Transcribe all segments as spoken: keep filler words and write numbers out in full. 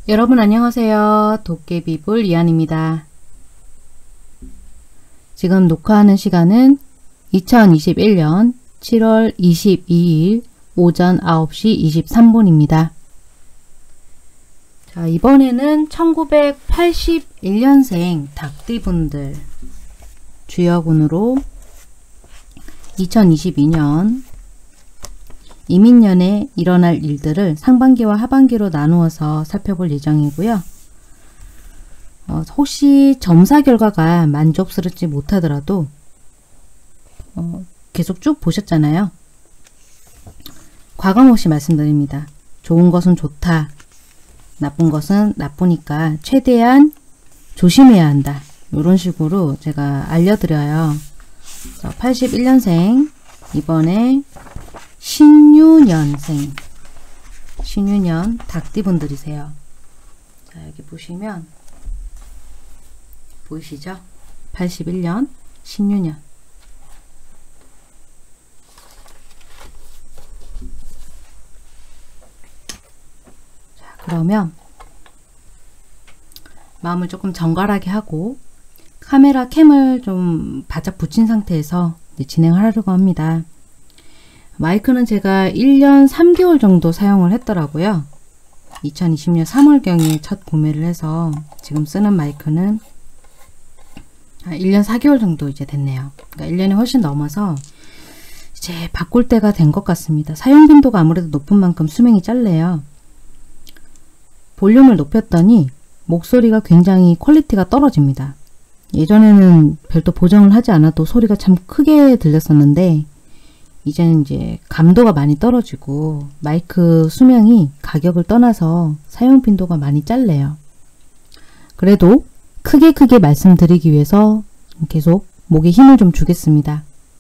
여러분 안녕하세요. 도깨비불 이한입니다. 지금 녹화하는 시간은 이천이십일 년 칠월 이십이일 오전 아홉 시 이십삼 분입니다. 자, 이번에는 천구백팔십일 년생 닭띠분들 주역운으로 이천이십이 년 이민년에 일어날 일들을 상반기와 하반기로 나누어서 살펴볼 예정이고요. 어, 혹시 점사 결과가 만족스럽지 못하더라도 어, 계속 쭉 보셨잖아요. 과감없이 말씀드립니다. 좋은 것은 좋다. 나쁜 것은 나쁘니까 최대한 조심해야 한다. 이런 식으로 제가 알려드려요. 팔십일 년생 이번에 신유년생 신유년 닭띠분들이세요. 자, 여기 보시면 보이시죠? 팔십일 년 신유년. 자, 그러면 마음을 조금 정갈하게 하고 카메라 캠을 좀 바짝 붙인 상태에서 이제 진행하려고 합니다. 마이크는 제가 일 년 삼 개월 정도 사용을 했더라고요. 이천이십 년 삼월경에 첫 구매를 해서 지금 쓰는 마이크는 일 년 사 개월 정도 이제 됐네요. 그러니까 일 년이 훨씬 넘어서 이제 바꿀 때가 된 것 같습니다. 사용 빈도가 아무래도 높은 만큼 수명이 짧네요. 볼륨을 높였더니 목소리가 굉장히 퀄리티가 떨어집니다. 예전에는 별도 보정을 하지 않아도 소리가 참 크게 들렸었는데 이제는 이제 감도가 많이 떨어지고 마이크 수명이 가격을 떠나서 사용 빈도가 많이 짧네요. 그래도 크게 크게 말씀드리기 위해서 계속 목에 힘을 좀 주겠습니다.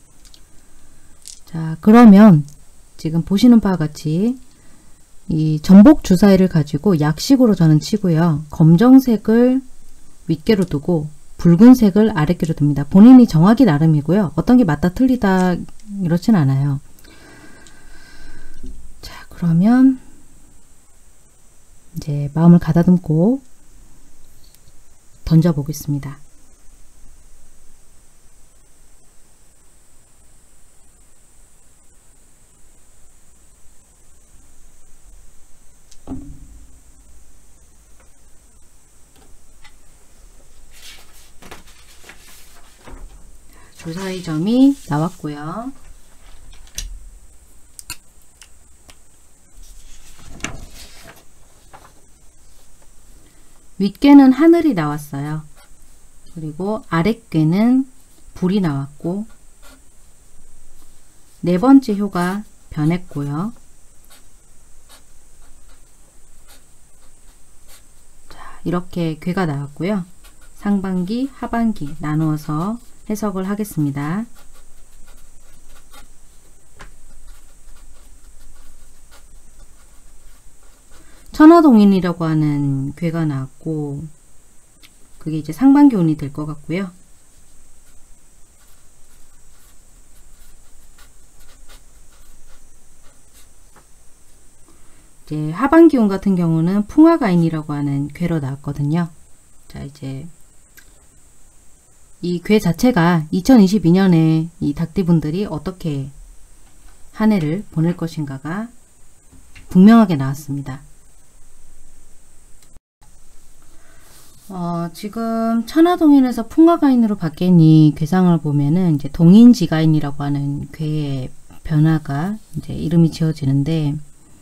자, 그러면 지금 보시는 바와 같이 이 전복 주사위를 가지고 약식으로 저는 치고요. 검정색을 윗개로 두고 붉은색을 아랫개로 둡니다. 본인이 정하기 나름이고요. 어떤 게 맞다 틀리다 이렇진 않아요. 자, 그러면 이제 마음을 가다듬고 던져 보겠습니다. 주사위 점이 나왔고요. 윗괴는 하늘이 나왔어요. 그리고 아랫괴는 불이 나왔고 네 번째 효가 변했고요. 자, 이렇게 괴가 나왔고요. 상반기, 하반기 나누어서 해석을 하겠습니다. 천하동인이라고 하는 괴가 나왔고 그게 이제 상반기 운이 될 것 같고요. 이제 하반기 운 같은 경우는 풍화가인이라고 하는 괴로 나왔거든요. 자, 이제 이 괴 자체가 이천이십이 년에 이 닭띠분들이 어떻게 한 해를 보낼 것인가가 분명하게 나왔습니다. 어, 지금 천하동인에서 풍화가인으로 바뀐 이 괴상을 보면은 이제 동인지가인이라고 하는 괴의 변화가 이제 이름이 지어지는데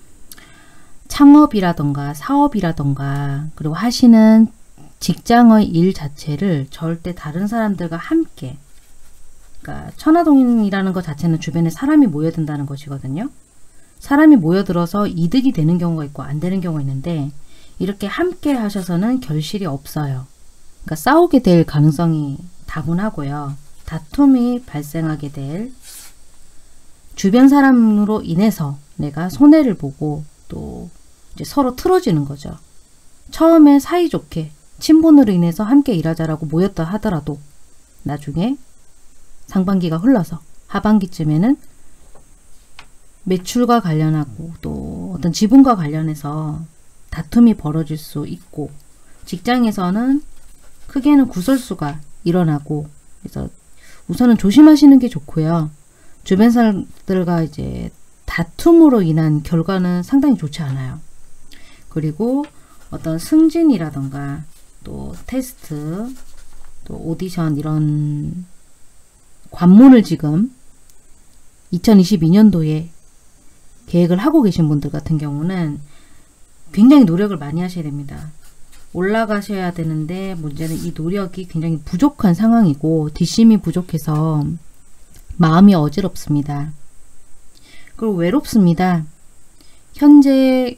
창업이라던가 사업이라던가 그리고 하시는 직장의 일 자체를 절대 다른 사람들과 함께, 그러니까 천하동인이라는 것 자체는 주변에 사람이 모여든다는 것이거든요. 사람이 모여들어서 이득이 되는 경우가 있고 안 되는 경우가 있는데 이렇게 함께 하셔서는 결실이 없어요. 그러니까 싸우게 될 가능성이 다분하고요. 다툼이 발생하게 될 주변 사람으로 인해서 내가 손해를 보고 또 이제 서로 틀어지는 거죠. 처음에 사이좋게 친분으로 인해서 함께 일하자라고 모였다 하더라도 나중에 상반기가 흘러서 하반기쯤에는 매출과 관련하고 또 어떤 지분과 관련해서 다툼이 벌어질 수 있고, 직장에서는 크게는 구설수가 일어나고, 그래서 우선은 조심하시는 게 좋고요. 주변 사람들과 이제 다툼으로 인한 결과는 상당히 좋지 않아요. 그리고 어떤 승진이라던가 또 테스트, 또 오디션 이런 관문을 지금 이천이십이 년도에 계획을 하고 계신 분들 같은 경우는 굉장히 노력을 많이 하셔야 됩니다. 올라가셔야 되는데 문제는 이 노력이 굉장히 부족한 상황이고 뒷심이 부족해서 마음이 어지럽습니다. 그리고 외롭습니다. 현재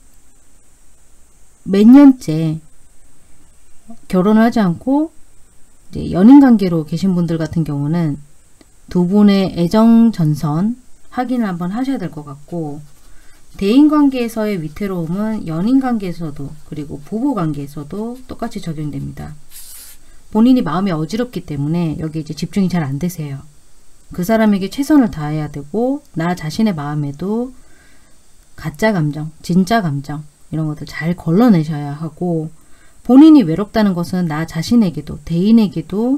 몇 년째 결혼을 하지 않고 이제 연인관계로 계신 분들 같은 경우는 두 분의 애정 전선 확인을 한번 하셔야 될 것 같고, 대인관계에서의 위태로움은 연인관계에서도 그리고 부부관계에서도 똑같이 적용됩니다. 본인이 마음이 어지럽기 때문에 여기 이제 집중이 잘 안 되세요. 그 사람에게 최선을 다해야 되고, 나 자신의 마음에도 가짜 감정, 진짜 감정 이런 것들 잘 걸러내셔야 하고, 본인이 외롭다는 것은 나 자신에게도 대인에게도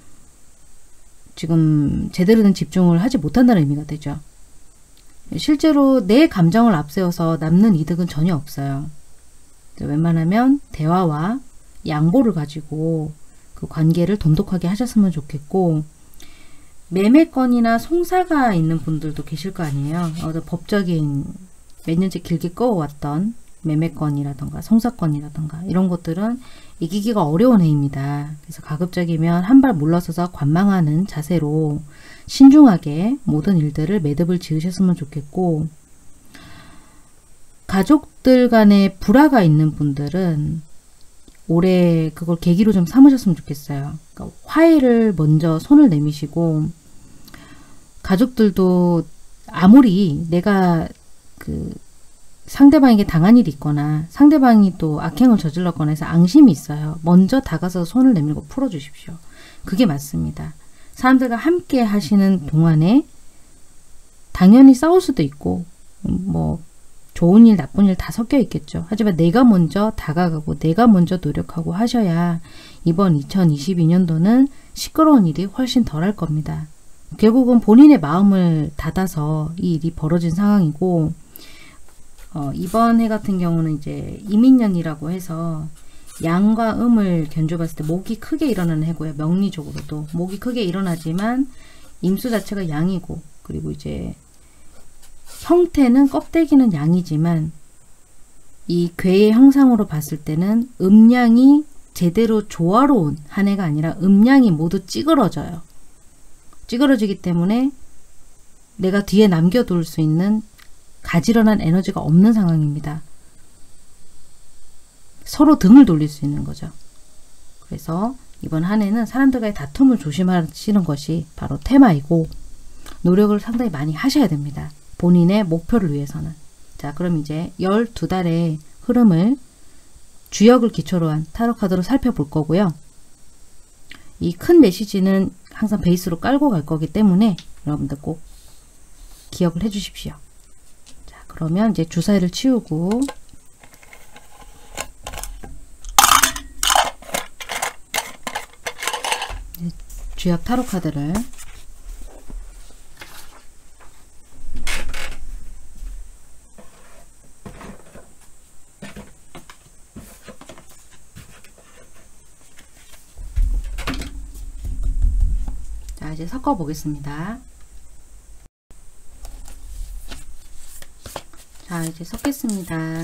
지금 제대로 된 집중을 하지 못한다는 의미가 되죠. 실제로 내 감정을 앞세워서 남는 이득은 전혀 없어요. 웬만하면 대화와 양보를 가지고 그 관계를 돈독하게 하셨으면 좋겠고, 매매건이나 송사가 있는 분들도 계실 거 아니에요. 어떤 법적인 몇 년째 길게 꺼왔던 매매건이라던가 송사건이라던가 이런 것들은 이기기가 어려운 해입니다. 그래서 가급적이면 한 발 물러서서 관망하는 자세로 신중하게 모든 일들을 매듭을 지으셨으면 좋겠고, 가족들 간에 불화가 있는 분들은 올해 그걸 계기로 좀 삼으셨으면 좋겠어요. 그러니까 화해를 먼저 손을 내미시고, 가족들도 아무리 내가 그 상대방에게 당한 일이 있거나 상대방이 또 악행을 저질렀거나 해서 앙심이 있어요. 먼저 다가서 손을 내밀고 풀어주십시오. 그게 맞습니다. 사람들과 함께 하시는 동안에 당연히 싸울 수도 있고 뭐 좋은 일 나쁜 일 다 섞여 있겠죠. 하지만 내가 먼저 다가가고 내가 먼저 노력하고 하셔야 이번 이천이십이 년도는 시끄러운 일이 훨씬 덜할 겁니다. 결국은 본인의 마음을 닫아서 이 일이 벌어진 상황이고, 어, 이번 해 같은 경우는 이제 이민년이라고 해서 양과 음을 견주봤을 때 목이 크게 일어나는 해고요. 명리적으로도 목이 크게 일어나지만 임수 자체가 양이고, 그리고 이제 형태는 껍데기는 양이지만 이 괴의 형상으로 봤을 때는 음양이 제대로 조화로운 한 해가 아니라 음양이 모두 찌그러져요. 찌그러지기 때문에 내가 뒤에 남겨둘 수 있는 가지런한 에너지가 없는 상황입니다. 서로 등을 돌릴 수 있는 거죠. 그래서 이번 한 해는 사람들과의 다툼을 조심하시는 것이 바로 테마이고, 노력을 상당히 많이 하셔야 됩니다. 본인의 목표를 위해서는. 자, 그럼 이제 열두 달의 흐름을 주역을 기초로 한 타로 카드로 살펴볼 거고요. 이 큰 메시지는 항상 베이스로 깔고 갈 거기 때문에 여러분들 꼭 기억을 해 주십시오. 자, 그러면 이제 주사위를 치우고 주역 타로 카드를 자, 이제 섞어 보겠습니다. 자, 이제 섞겠습니다.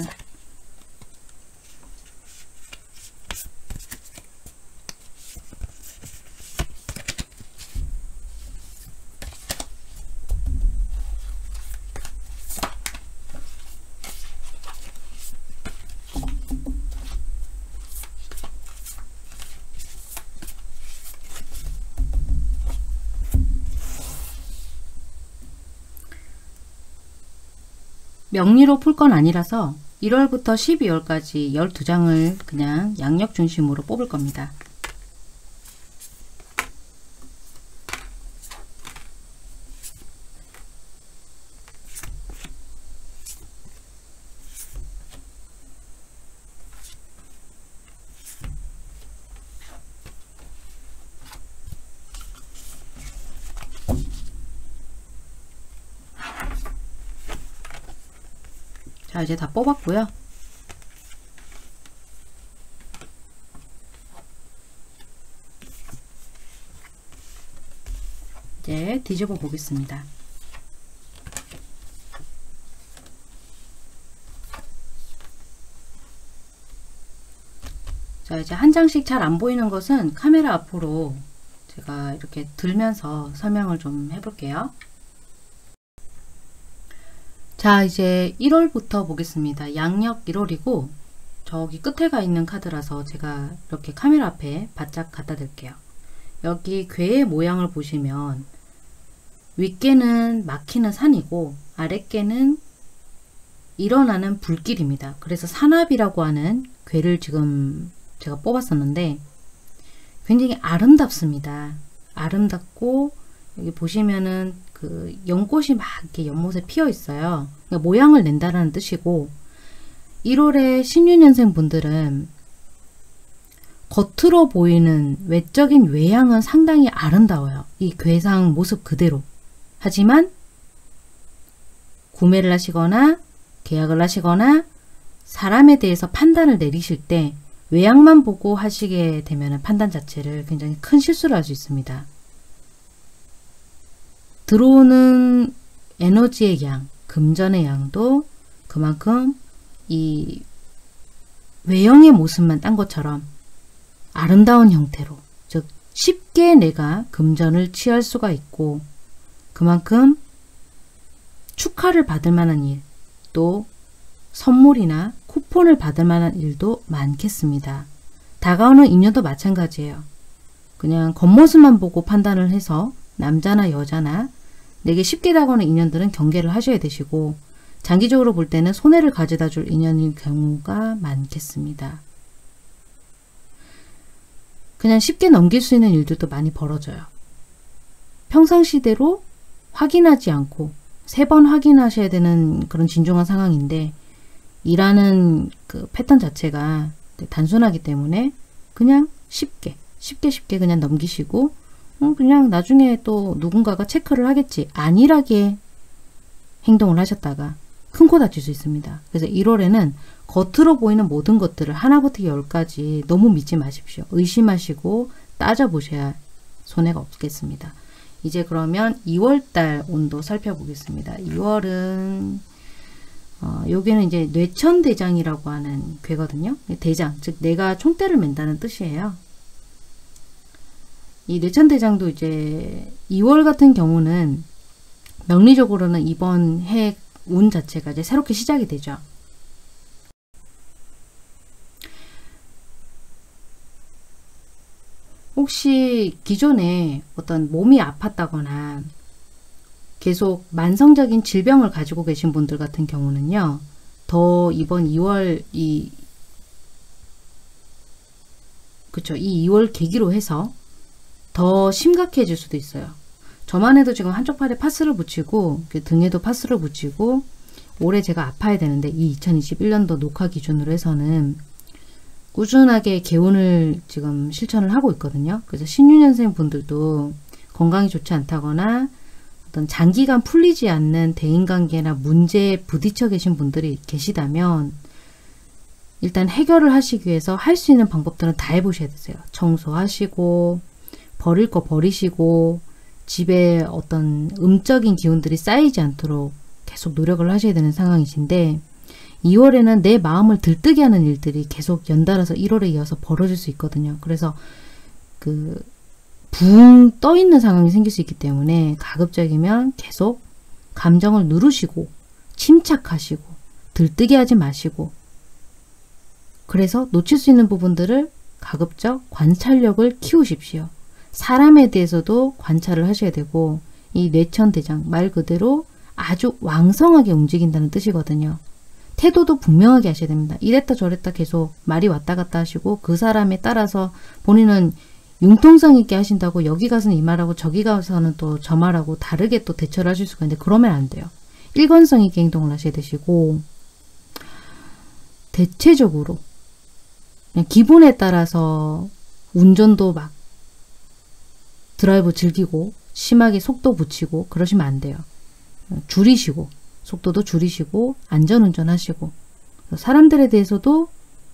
명리로 풀 건 아니라서 일월부터 십이월까지 열두 장을 그냥 양력 중심으로 뽑을 겁니다. 자, 이제 다 뽑았고요. 이제 뒤집어 보겠습니다. 자, 이제 한 장씩 잘 안 보이는 것은 카메라 앞으로 제가 이렇게 들면서 설명을 좀 해볼게요. 자, 이제 일월부터 보겠습니다. 양력 일월이고 저기 끝에 가 있는 카드라서 제가 이렇게 카메라 앞에 바짝 갖다 댈게요. 여기 괴의 모양을 보시면 윗개는 막히는 산이고 아랫개는 일어나는 불길입니다. 그래서 산압이라고 하는 괴를 지금 제가 뽑았었는데 굉장히 아름답습니다. 아름답고 여기 보시면은 그 연꽃이 막 이렇게 연못에 피어 있어요. 그러니까 모양을 낸다라는 뜻이고, 일월에 신유년생 분들은 겉으로 보이는 외적인 외양은 상당히 아름다워요. 이 괴상 모습 그대로. 하지만 구매를 하시거나 계약을 하시거나 사람에 대해서 판단을 내리실 때 외양만 보고 하시게 되면 판단 자체를 굉장히 큰 실수를 할 수 있습니다. 들어오는 에너지의 양, 금전의 양도 그만큼 이 외형의 모습만 딴 것처럼 아름다운 형태로, 즉 쉽게 내가 금전을 취할 수가 있고 그만큼 축하를 받을 만한 일, 또 선물이나 쿠폰을 받을 만한 일도 많겠습니다. 다가오는 인연도 마찬가지예요. 그냥 겉모습만 보고 판단을 해서 남자나 여자나 내게 쉽게 다가오는 인연들은 경계를 하셔야 되시고, 장기적으로 볼 때는 손해를 가져다 줄 인연인 경우가 많겠습니다. 그냥 쉽게 넘길 수 있는 일들도 많이 벌어져요. 평상시대로 확인하지 않고 세 번 확인하셔야 되는 그런 진중한 상황인데, 일하는 그 패턴 자체가 단순하기 때문에 그냥 쉽게 쉽게 쉽게 그냥 넘기시고 음, 그냥 나중에 또 누군가가 체크를 하겠지, 안일하게 행동을 하셨다가 큰 코 다칠 수 있습니다. 그래서 일월에는 겉으로 보이는 모든 것들을 하나부터 열까지 너무 믿지 마십시오. 의심하시고 따져보셔야 손해가 없겠습니다. 이제 그러면 이월달 온도 살펴보겠습니다. 이월은 어, 여기는 이제 뇌천대장이라고 하는 괴거든요. 대장, 즉 내가 총대를 맨다는 뜻이에요. 이 뇌천대장도 이제 이월 같은 경우는 명리적으로는 이번 해 운 자체가 이제 새롭게 시작이 되죠. 혹시 기존에 어떤 몸이 아팠다거나 계속 만성적인 질병을 가지고 계신 분들 같은 경우는요, 더 이번 이월 이 그쵸 이 이월 계기로 해서 더 심각해질 수도 있어요. 저만 해도 지금 한쪽 팔에 파스를 붙이고 등에도 파스를 붙이고 올해 제가 아파야 되는데, 이 이천이십일 년도 녹화 기준으로 해서는 꾸준하게 개운을 지금 실천을 하고 있거든요. 그래서 신유년생 분들도 건강이 좋지 않다거나 어떤 장기간 풀리지 않는 대인관계나 문제에 부딪혀 계신 분들이 계시다면 일단 해결을 하시기 위해서 할 수 있는 방법들은 다 해보셔야 되세요. 청소하시고 버릴 거 버리시고 집에 어떤 음적인 기운들이 쌓이지 않도록 계속 노력을 하셔야 되는 상황이신데, 이월에는 내 마음을 들뜨게 하는 일들이 계속 연달아서 일월에 이어서 벌어질 수 있거든요. 그래서 그 붕 떠 있는 상황이 생길 수 있기 때문에 가급적이면 계속 감정을 누르시고 침착하시고 들뜨게 하지 마시고, 그래서 놓칠 수 있는 부분들을 가급적 관찰력을 키우십시오. 사람에 대해서도 관찰을 하셔야 되고, 이 뇌천대장 말 그대로 아주 왕성하게 움직인다는 뜻이거든요. 태도도 분명하게 하셔야 됩니다. 이랬다 저랬다 계속 말이 왔다 갔다 하시고 그 사람에 따라서 본인은 융통성 있게 하신다고 여기 가서는 이 말하고 저기 가서는 또 저 말하고 다르게 또 대처를 하실 수가 있는데, 그러면 안 돼요. 일관성 있게 행동을 하셔야 되시고, 대체적으로 그냥 기분에 따라서 운전도 막 드라이브 즐기고 심하게 속도 붙이고 그러시면 안 돼요. 줄이시고 속도도 줄이시고 안전운전 하시고 사람들에 대해서도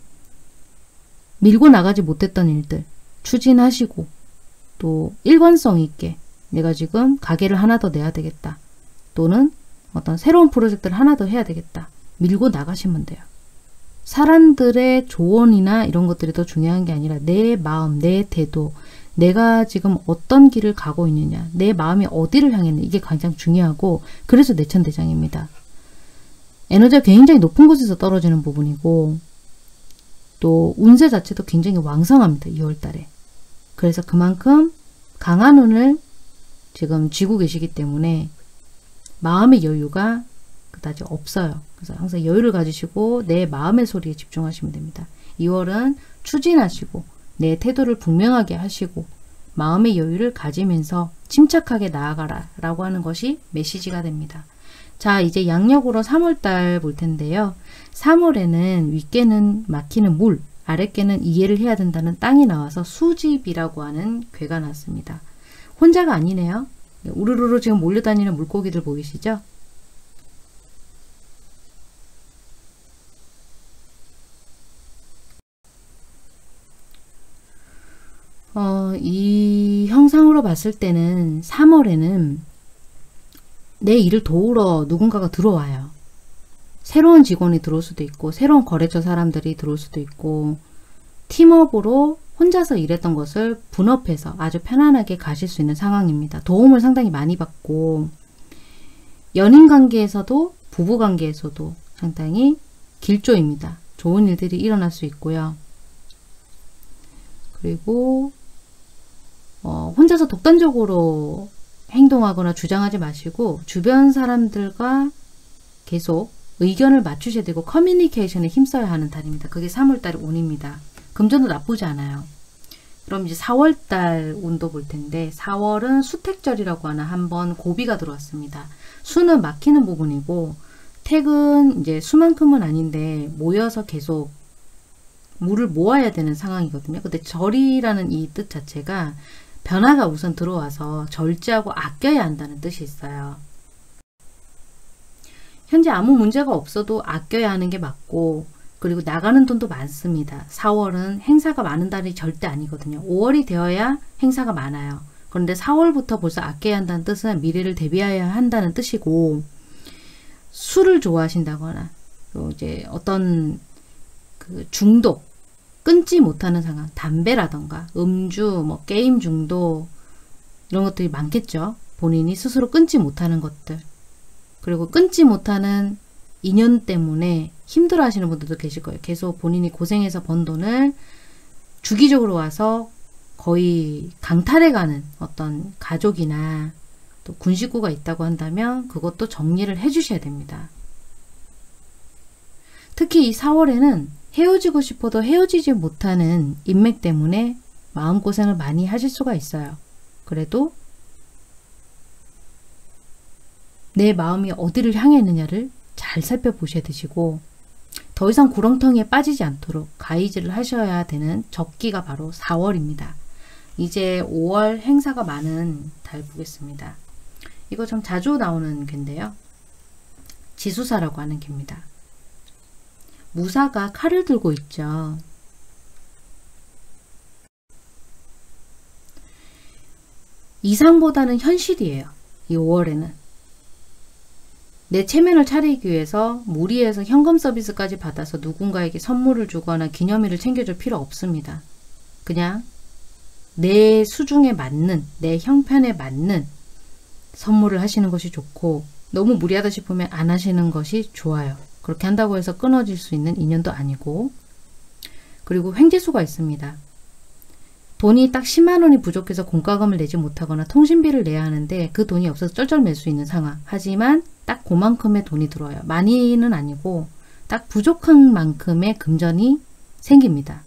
밀고 나가지 못했던 일들 추진하시고 또 일관성 있게 내가 지금 가게를 하나 더 내야 되겠다. 또는 어떤 새로운 프로젝트를 하나 더 해야 되겠다. 밀고 나가시면 돼요. 사람들의 조언이나 이런 것들이 더 중요한 게 아니라 내 마음, 내 태도, 내가 지금 어떤 길을 가고 있느냐, 내 마음이 어디를 향했느냐, 이게 가장 중요하고, 그래서 내천대장입니다. 에너지가 굉장히 높은 곳에서 떨어지는 부분이고 또 운세 자체도 굉장히 왕성합니다. 이월 달에. 그래서 그만큼 강한 운을 지금 쥐고 계시기 때문에 마음의 여유가 그다지 없어요. 그래서 항상 여유를 가지시고 내 마음의 소리에 집중하시면 됩니다. 이월은 추진하시고 내 태도를 분명하게 하시고 마음의 여유를 가지면서 침착하게 나아가라 라고 하는 것이 메시지가 됩니다. 자, 이제 양력으로 삼월달 볼 텐데요. 삼월에는 윗개는 막히는 물, 아랫개는 이해를 해야 된다는 땅이 나와서 수집이라고 하는 괴가 났습니다. 혼자가 아니네요. 우르르르 지금 몰려다니는 물고기들 보이시죠? 어, 이 형상으로 봤을 때는 삼월에는 내 일을 도우러 누군가가 들어와요. 새로운 직원이 들어올 수도 있고 새로운 거래처 사람들이 들어올 수도 있고 팀업으로 혼자서 일했던 것을 분업해서 아주 편안하게 가실 수 있는 상황입니다. 도움을 상당히 많이 받고 연인관계에서도 부부관계에서도 상당히 길조입니다. 좋은 일들이 일어날 수 있고요. 그리고 어, 혼자서 독단적으로 행동하거나 주장하지 마시고 주변 사람들과 계속 의견을 맞추셔야 되고 커뮤니케이션에 힘써야 하는 달입니다. 그게 삼월달 운입니다. 금전도 나쁘지 않아요. 그럼 이제 사월달 운도 볼 텐데 사월은 수택절이라고 하는 한번 고비가 들어왔습니다. 수는 막히는 부분이고 택은 이제 수만큼은 아닌데 모여서 계속 물을 모아야 되는 상황이거든요. 근데 절이라는 이 뜻 자체가 변화가 우선 들어와서 절제하고 아껴야 한다는 뜻이 있어요. 현재 아무 문제가 없어도 아껴야 하는 게 맞고 그리고 나가는 돈도 많습니다. 사월은 행사가 많은 달이 절대 아니거든요. 오월이 되어야 행사가 많아요. 그런데 사월부터 벌써 아껴야 한다는 뜻은 미래를 대비해야 한다는 뜻이고 술을 좋아하신다거나 또 이제 어떤 그 중독 끊지 못하는 상황, 담배라던가 음주, 뭐 게임 중독 이런 것들이 많겠죠. 본인이 스스로 끊지 못하는 것들 그리고 끊지 못하는 인연 때문에 힘들어 하시는 분들도 계실 거예요. 계속 본인이 고생해서 번 돈을 주기적으로 와서 거의 강탈해가는 어떤 가족이나 또 군식구가 있다고 한다면 그것도 정리를 해 주셔야 됩니다. 특히 이 사월에는 헤어지고 싶어도 헤어지지 못하는 인맥 때문에 마음고생을 많이 하실 수가 있어요. 그래도 내 마음이 어디를 향해 있느냐를 잘 살펴보셔야 되시고 더 이상 구렁텅이에 빠지지 않도록 가이드를 하셔야 되는 적기가 바로 사월입니다. 이제 오월 행사가 많은 달 보겠습니다. 이거 좀 자주 나오는 괴인데요. 지수사라고 하는 괴입니다. 무사가 칼을 들고 있죠. 이상보다는 현실이에요. 이 오월에는. 내 체면을 차리기 위해서 무리해서 현금 서비스까지 받아서 누군가에게 선물을 주거나 기념일을 챙겨줄 필요 없습니다. 그냥 내 수중에 맞는, 내 형편에 맞는 선물을 하시는 것이 좋고 너무 무리하다 싶으면 안 하시는 것이 좋아요. 그렇게 한다고 해서 끊어질 수 있는 인연도 아니고 그리고 횡재수가 있습니다. 돈이 딱 십만 원이 부족해서 공과금을 내지 못하거나 통신비를 내야 하는데 그 돈이 없어서 쩔쩔맬 수 있는 상황. 하지만 딱 그만큼의 돈이 들어와요. 많이는 아니고 딱 부족한 만큼의 금전이 생깁니다.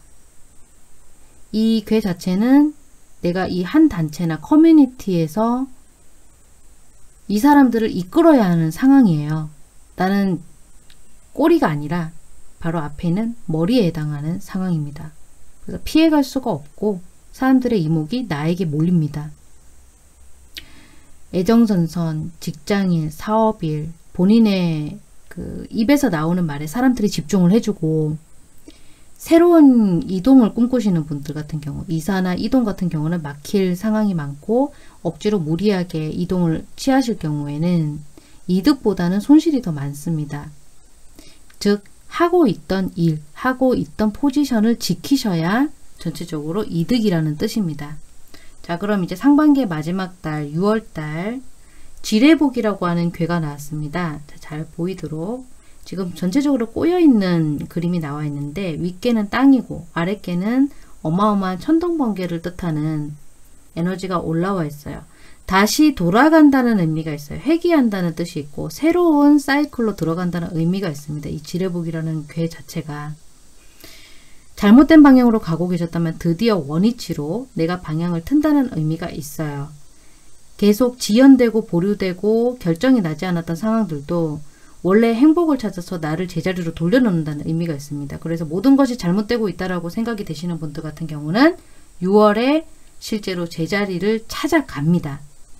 이 괴 자체는 내가 이 한 단체나 커뮤니티에서 이 사람들을 이끌어야 하는 상황이에요. 나는 꼬리가 아니라 바로 앞에 있는 머리에 해당하는 상황입니다. 그래서 피해갈 수가 없고 사람들의 이목이 나에게 몰립니다. 애정선선, 직장일, 사업일, 본인의 그 입에서 나오는 말에 사람들이 집중을 해주고, 새로운 이동을 꿈꾸시는 분들 같은 경우, 이사나 이동 같은 경우는 막힐 상황이 많고 억지로 무리하게 이동을 취하실 경우에는 이득보다는 손실이 더 많습니다. 즉 하고 있던 일, 하고 있던 포지션을 지키셔야 전체적으로 이득이라는 뜻입니다. 자, 그럼 이제 상반기의 마지막 달 유월달 지뢰복이라고 하는 괴가 나왔습니다. 자, 잘 보이도록 지금 전체적으로 꼬여있는 그림이 나와 있는데, 윗개는 땅이고 아랫개는 어마어마한 천둥번개를 뜻하는 에너지가 올라와 있어요. 다시 돌아간다는 의미가 있어요. 회귀한다는 뜻이 있고 새로운 사이클로 들어간다는 의미가 있습니다. 이 지뢰복이라는 괴 자체가 잘못된 방향으로 가고 계셨다면 드디어 원위치로 내가 방향을 튼다는 의미가 있어요. 계속 지연되고 보류되고 결정이 나지 않았던 상황들도 원래 행복을 찾아서 나를 제자리로 돌려놓는다는 의미가 있습니다. 그래서 모든 것이 잘못되고 있다라고 생각이 되시는 분들 같은 경우는 유월에 실제로 제자리를 찾아갑니다.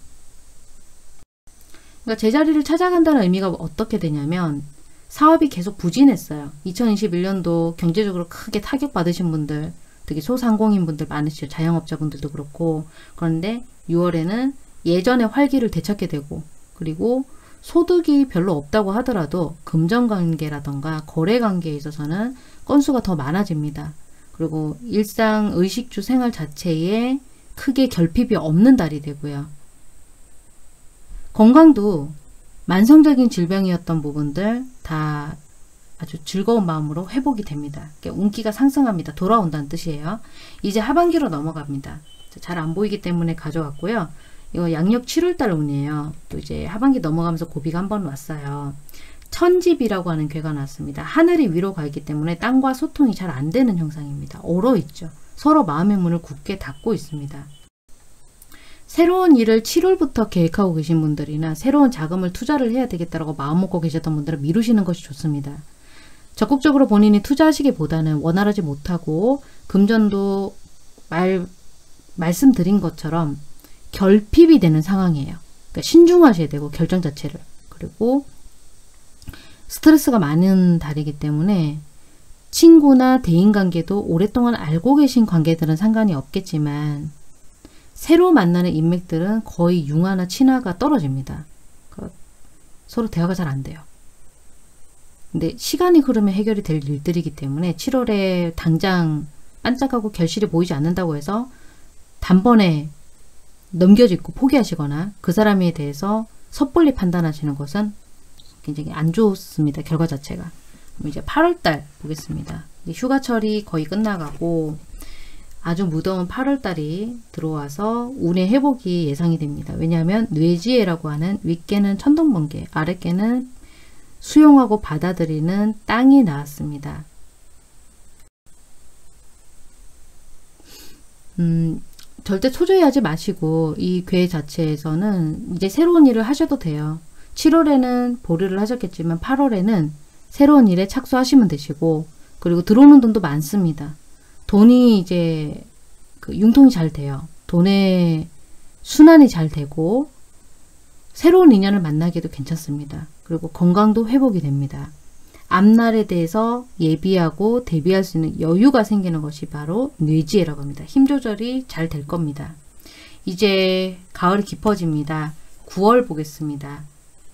그러니까 제자리를 찾아간다는 의미가 어떻게 되냐면, 사업이 계속 부진했어요. 이천이십일 년도 경제적으로 크게 타격받으신 분들, 특히 소상공인 분들 많으시죠. 자영업자분들도 그렇고. 그런데 유월에는 예전의 활기를 되찾게 되고, 그리고 소득이 별로 없다고 하더라도 금전관계라던가 거래관계에 있어서는 건수가 더 많아집니다. 그리고 일상 의식주 생활 자체에 크게 결핍이 없는 달이 되고요. 건강도 만성적인 질병이었던 부분들 다 아주 즐거운 마음으로 회복이 됩니다. 운기가 상승합니다. 돌아온다는 뜻이에요. 이제 하반기로 넘어갑니다. 잘 안 보이기 때문에 가져왔고요. 이거 양력 칠월달 운이에요. 또 이제 하반기 넘어가면서 고비가 한번 왔어요. 천집이라고 하는 괴가 나왔습니다. 하늘이 위로 가 있기 때문에 땅과 소통이 잘 안 되는 형상입니다. 얼어 있죠. 서로 마음의 문을 굳게 닫고 있습니다. 새로운 일을 칠월부터 계획하고 계신 분들이나 새로운 자금을 투자를 해야 되겠다라고 마음먹고 계셨던 분들은 미루시는 것이 좋습니다. 적극적으로 본인이 투자하시기보다는 원활하지 못하고 금전도 말, 말씀드린 것처럼 결핍이 되는 상황이에요. 그러니까 신중하셔야 되고 결정 자체를. 그리고 스트레스가 많은 달이기 때문에 친구나 대인관계도 오랫동안 알고 계신 관계들은 상관이 없겠지만 새로 만나는 인맥들은 거의 융화나 친화가 떨어집니다. 그러니까 서로 대화가 잘 안 돼요. 근데 시간이 흐르면 해결이 될 일들이기 때문에 칠월에 당장 반짝하고 결실이 보이지 않는다고 해서 단번에 넘겨짚고 포기하시거나 그 사람에 대해서 섣불리 판단하시는 것은 굉장히 안 좋습니다. 결과 자체가. 그럼 이제 팔월달 보겠습니다. 휴가철이 거의 끝나가고 아주 무더운 팔월달이 들어와서 운의 회복이 예상이 됩니다. 왜냐하면 뇌지혜라고 하는 윗개는 천둥번개, 아랫개는 수용하고 받아들이는 땅이 나왔습니다. 음, 절대 초조해하지 마시고 이 괴 자체에서는 이제 새로운 일을 하셔도 돼요. 칠월에는 보류를 하셨겠지만 팔월에는 새로운 일에 착수하시면 되시고, 그리고 들어오는 돈도 많습니다. 돈이 이제 그 융통이 잘 돼요. 돈의 순환이 잘 되고 새로운 인연을 만나기도 괜찮습니다. 그리고 건강도 회복이 됩니다. 앞날에 대해서 예비하고 대비할 수 있는 여유가 생기는 것이 바로 뇌지혜라고 합니다. 힘 조절이 잘 될 겁니다. 이제 가을이 깊어집니다. 구월 보겠습니다.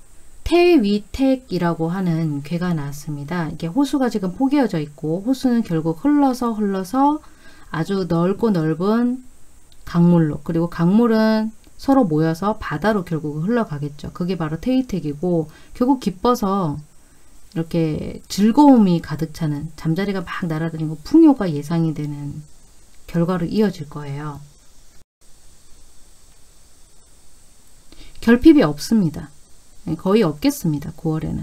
태위택이라고 하는 괴가 나왔습니다. 이게 호수가 지금 포개어져 있고 호수는 결국 흘러서 흘러서 아주 넓고 넓은 강물로, 그리고 강물은 서로 모여서 바다로 결국 흘러가겠죠. 그게 바로 태위택이고 결국 기뻐서 이렇게 즐거움이 가득 차는, 잠자리가 막 날아다니고 풍요가 예상이 되는 결과로 이어질 거예요. 결핍이 없습니다. 거의 없겠습니다. 구월에는.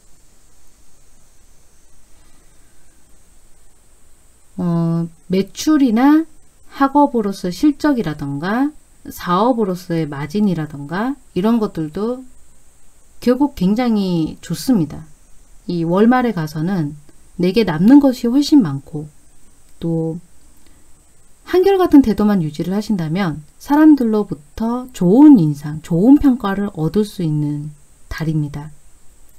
어, 매출이나 학업으로서의 실적이라던가 사업으로서의 마진이라던가 이런 것들도 결국 굉장히 좋습니다. 이 월말에 가서는 내게 남는 것이 훨씬 많고, 또 한결같은 태도만 유지를 하신다면 사람들로부터 좋은 인상, 좋은 평가를 얻을 수 있는 달입니다.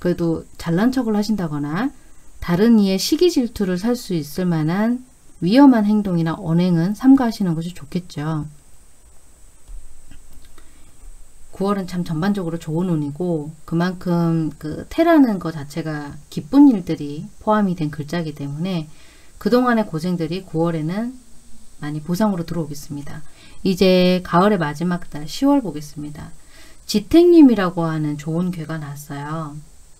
그래도 잘난 척을 하신다거나 다른 이의 시기 질투를 살 수 있을 만한 위험한 행동이나 언행은 삼가하시는 것이 좋겠죠. 구월은 참 전반적으로 좋은 운이고 그만큼 그 태라는 것 자체가 기쁜 일들이 포함이 된 글자이기 때문에 그동안의 고생들이 구월에는 많이 보상으로 들어오겠습니다. 이제 가을의 마지막 달 시월 보겠습니다. 지택님이라고 하는 좋은 괴가 나왔어요.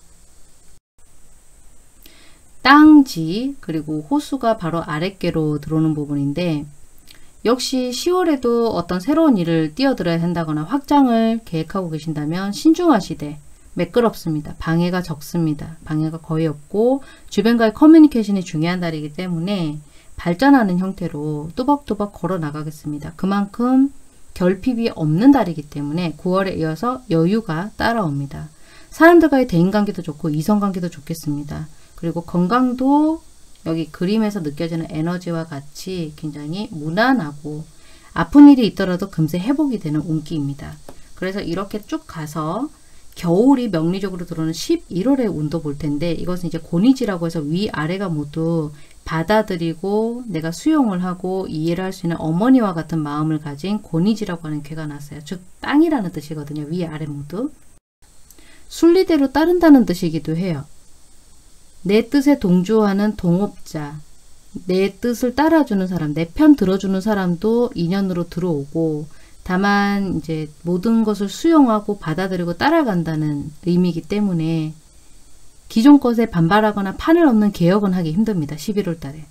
땅지 그리고 호수가 바로 아랫괴로 들어오는 부분인데 역시 시월에도 어떤 새로운 일을 뛰어들어야 한다거나 확장을 계획하고 계신다면 신중하시되 매끄럽습니다. 방해가 적습니다. 방해가 거의 없고 주변과의 커뮤니케이션이 중요한 달이기 때문에 발전하는 형태로 뚜벅뚜벅 걸어 나가겠습니다. 그만큼 결핍이 없는 달이기 때문에 구월에 이어서 여유가 따라옵니다. 사람들과의 대인관계도 좋고 이성관계도 좋겠습니다. 그리고 건강도 여기 그림에서 느껴지는 에너지와 같이 굉장히 무난하고 아픈 일이 있더라도 금세 회복이 되는 운기입니다. 그래서 이렇게 쭉 가서 겨울이 명리적으로 들어오는 십일월의 운도 볼 텐데 이것은 이제 고니지라고 해서 위아래가 모두 받아들이고 내가 수용을 하고 이해를 할 수 있는 어머니와 같은 마음을 가진 고니지라고 하는 괴가 났어요. 즉 땅이라는 뜻이거든요. 위아래 모두. 순리대로 따른다는 뜻이기도 해요. 내 뜻에 동조하는 동업자, 내 뜻을 따라주는 사람, 내 편 들어주는 사람도 인연으로 들어오고 다만 이제 모든 것을 수용하고 받아들이고 따라간다는 의미이기 때문에 기존 것에 반발하거나 판을 없는 개혁은 하기 힘듭니다. 십일월 달에.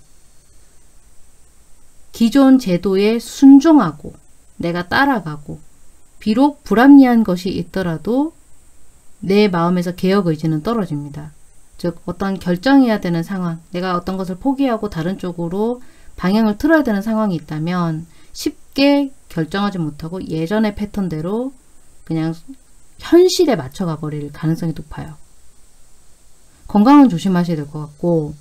기존 제도에 순종하고 내가 따라가고 비록 불합리한 것이 있더라도 내 마음에서 개혁 의지는 떨어집니다. 즉 어떤 결정해야 되는 상황, 내가 어떤 것을 포기하고 다른 쪽으로 방향을 틀어야 되는 상황이 있다면 쉽게 결정하지 못하고 예전의 패턴대로 그냥 현실에 맞춰가 버릴 가능성이 높아요. 건강은 조심하셔야 될 것 같고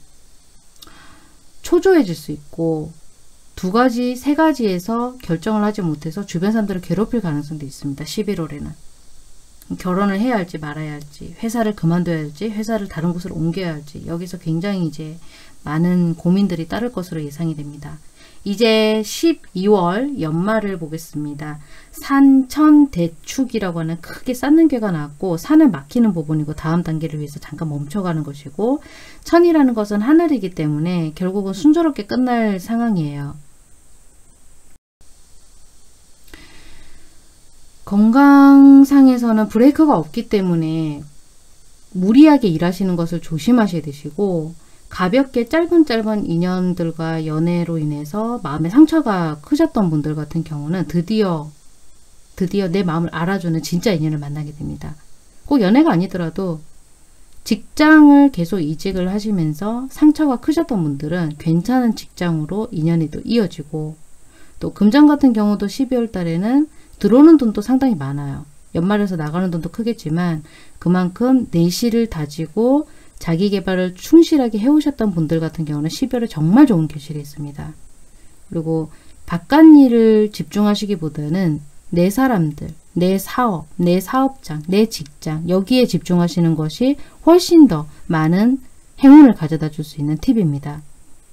초조해질 수 있고 두 가지, 세 가지에서 결정을 하지 못해서 주변 사람들을 괴롭힐 가능성도 있습니다. 십일월에는. 결혼을 해야 할지 말아야 할지, 회사를 그만둬야 할지, 회사를 다른 곳으로 옮겨야 할지 여기서 굉장히 이제 많은 고민들이 따를 것으로 예상이 됩니다. 이제 십이월 연말을 보겠습니다. 산천대축이라고 하는 크게 쌓는 괴가 나왔고 산을 막히는 부분이고 다음 단계를 위해서 잠깐 멈춰가는 것이고 천이라는 것은 하늘이기 때문에 결국은 순조롭게 끝날 상황이에요. 건강상에서는 브레이크가 없기 때문에 무리하게 일하시는 것을 조심하셔야 되시고 가볍게 짧은 짧은 인연들과 연애로 인해서 마음의 상처가 크셨던 분들 같은 경우는 드디어 드디어 내 마음을 알아주는 진짜 인연을 만나게 됩니다. 꼭 연애가 아니더라도 직장을 계속 이직을 하시면서 상처가 크셨던 분들은 괜찮은 직장으로 인연이 또 이어지고 또 금전 같은 경우도 십이월 달에는 들어오는 돈도 상당히 많아요. 연말에서 나가는 돈도 크겠지만 그만큼 내실을 다지고 자기 개발을 충실하게 해오셨던 분들 같은 경우는 십이월에 정말 좋은 결실이 있습니다. 그리고 바깥 일을 집중하시기보다는 내 사람들, 내 사업, 내 사업장, 내 직장 여기에 집중하시는 것이 훨씬 더 많은 행운을 가져다 줄 수 있는 팁입니다.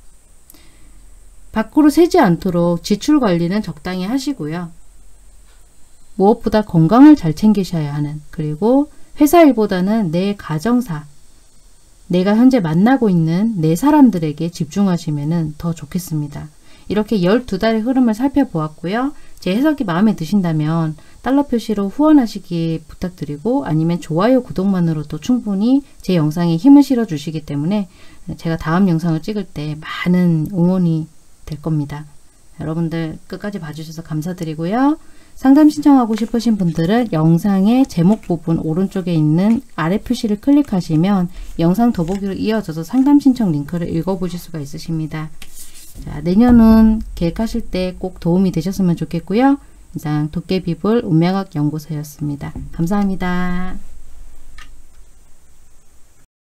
밖으로 새지 않도록 지출 관리는 적당히 하시고요. 무엇보다 건강을 잘 챙기셔야 하는 그리고 회사 일보다는 내 가정사 내가 현재 만나고 있는 내 사람들에게 집중하시면 더 좋겠습니다. 이렇게 열두 달의 흐름을 살펴보았고요. 제 해석이 마음에 드신다면 달러 표시로 후원하시기 부탁드리고 아니면 좋아요 구독만으로도 충분히 제 영상에 힘을 실어 주시기 때문에 제가 다음 영상을 찍을 때 많은 응원이 될 겁니다. 여러분들 끝까지 봐주셔서 감사드리고요. 상담 신청하고 싶으신 분들은 영상의 제목 부분 오른쪽에 있는 아래 표시를 클릭하시면 영상 더보기로 이어져서 상담 신청 링크를 읽어보실 수가 있으십니다. 자, 내년은 계획하실 때 꼭 도움이 되셨으면 좋겠고요. 이상 도깨비불 운명학 연구소였습니다. 감사합니다.